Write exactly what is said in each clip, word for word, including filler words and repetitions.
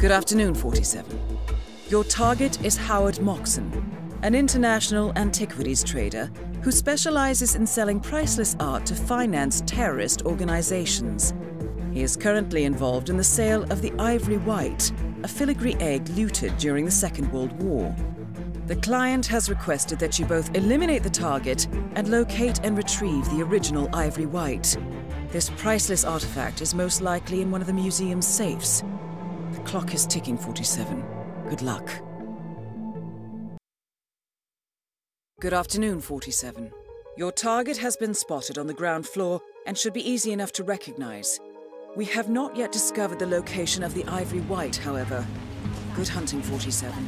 Good afternoon, forty-seven. Your target is Howard Moxon, an international antiquities trader who specializes in selling priceless art to finance terrorist organizations. He is currently involved in the sale of the Ivory White, a filigree egg looted during the Second World War. The client has requested that you both eliminate the target and locate and retrieve the original Ivory White. This priceless artifact is most likely in one of the museum's safes. The clock is ticking, forty-seven. Good luck. Good afternoon, forty-seven. Your target has been spotted on the ground floor and should be easy enough to recognize. We have not yet discovered the location of the Ivory White, however. Good hunting, forty-seven.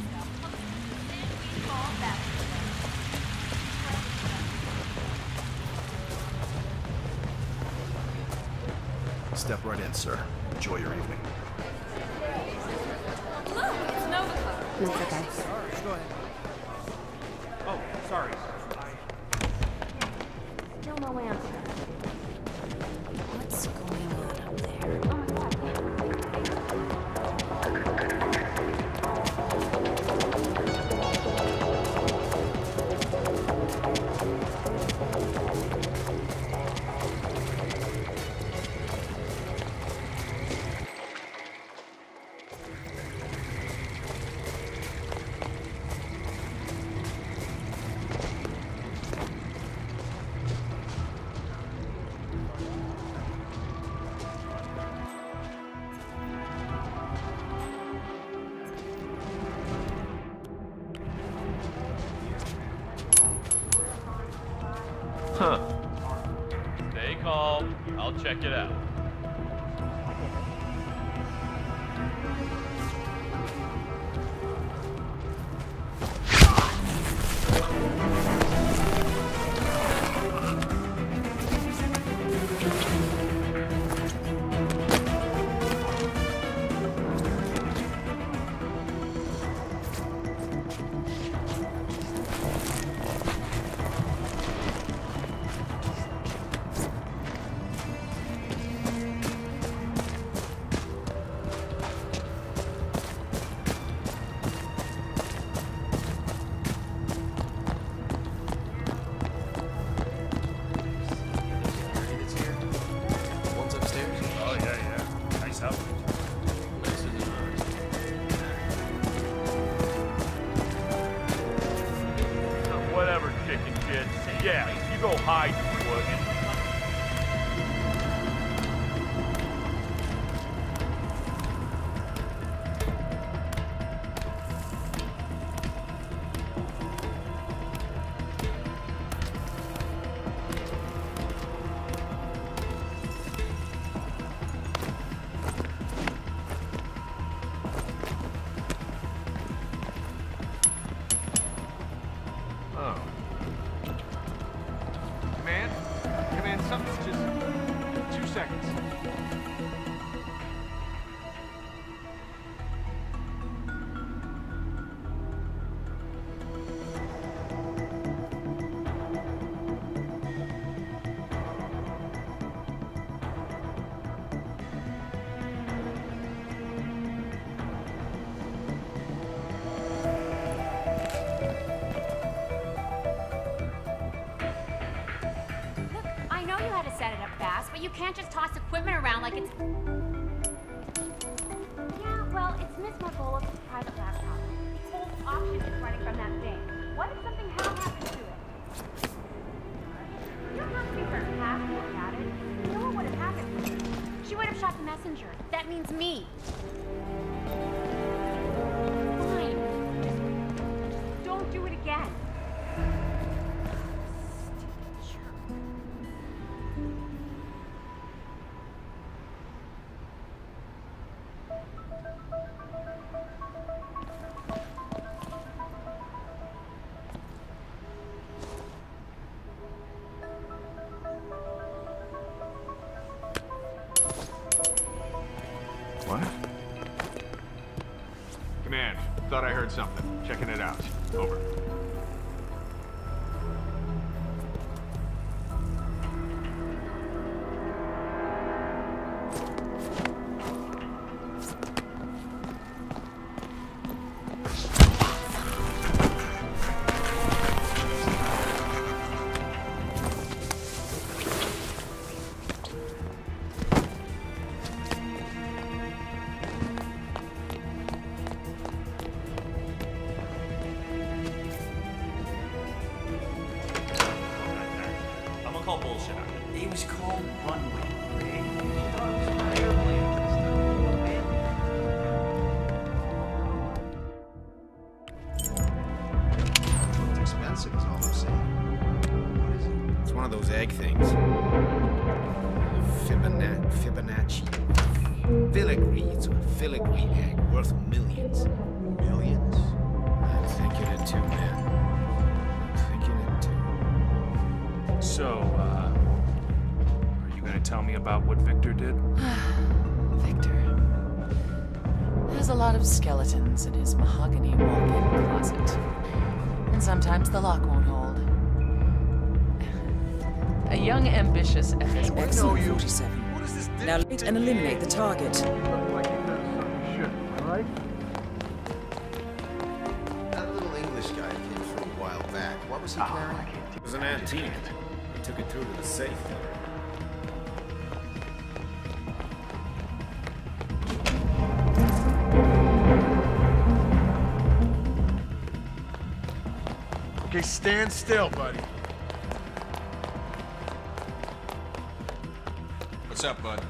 Step right in, sir. Enjoy your evening. Look, it's Nova. That's okay. Sorry, go ahead. Oh, sorry. Still no answer. What's going on up there? Oh my god. Huh. Stay calm. I'll check it out. Whatever, chicken shit. Yeah, you go hide, you would. Oh. Command? Command, something just... two seconds. I know you had to set it up fast, but you can't just toss equipment around like it's... Yeah, well, it's Miss Margola's private laptop. The whole option is running from that thing. What if something had happened to it? You don't have to be sarcastic about it. You know what would have happened? She would have shot the messenger. That means me. Fine. Just don't do it again. What? Command, thought I heard something. Checking it out. Over. things called runway parade. Looks expensive is all I'm saying. What is it? It's one of those egg things. Fibonacci. Fibonacci. Filigree. It's a filigree egg worth millions. Millions? I'm thinking it too, man. I'm thinking it too. So, uh, are you gonna tell me about what Victor did? Victor has a lot of skeletons in his mahogany walk-in closet. And sometimes the lock won't hold. A young, ambitious F S X forty-seven. Now locate and eliminate the target. Looks like you've done something you shouldn't, all right? That little English guy came through a while back. What was he carrying? It was an antique. He took it through to the safe. Okay, stand still, buddy. What's up, bud?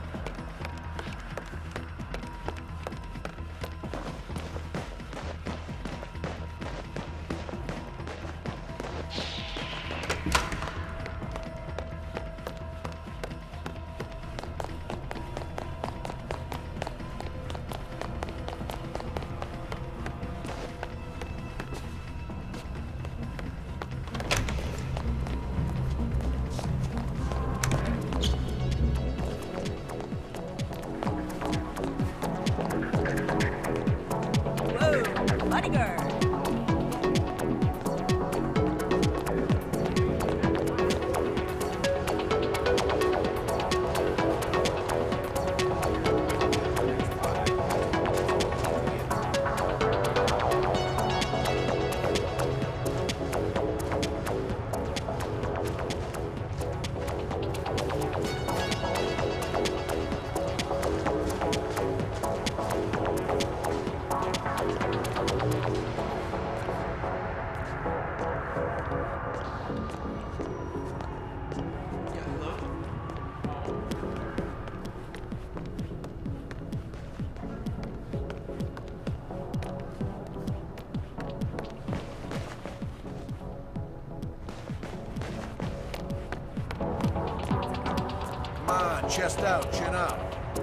Come on, chest out, chin up.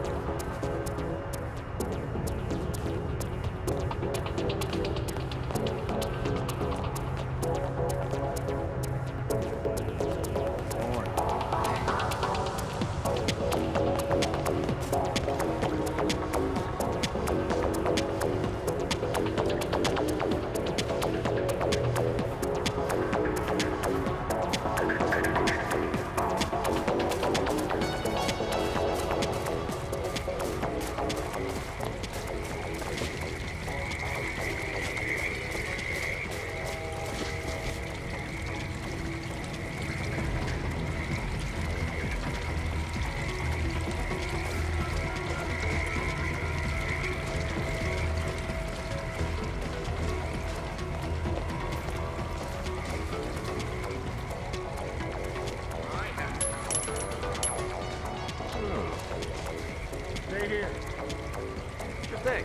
Stay here. What you think?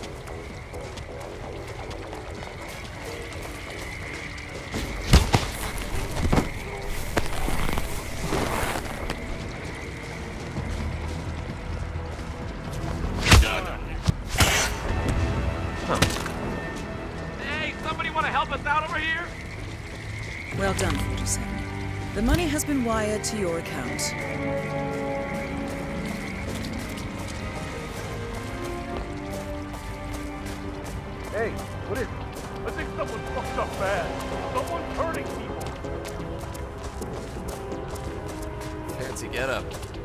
Hey, somebody want to help us out over here? Well done, forty-seven. The money has been wired to your account. Hey, what is it? I think someone fucked up bad. Someone's hurting people. Fancy get up.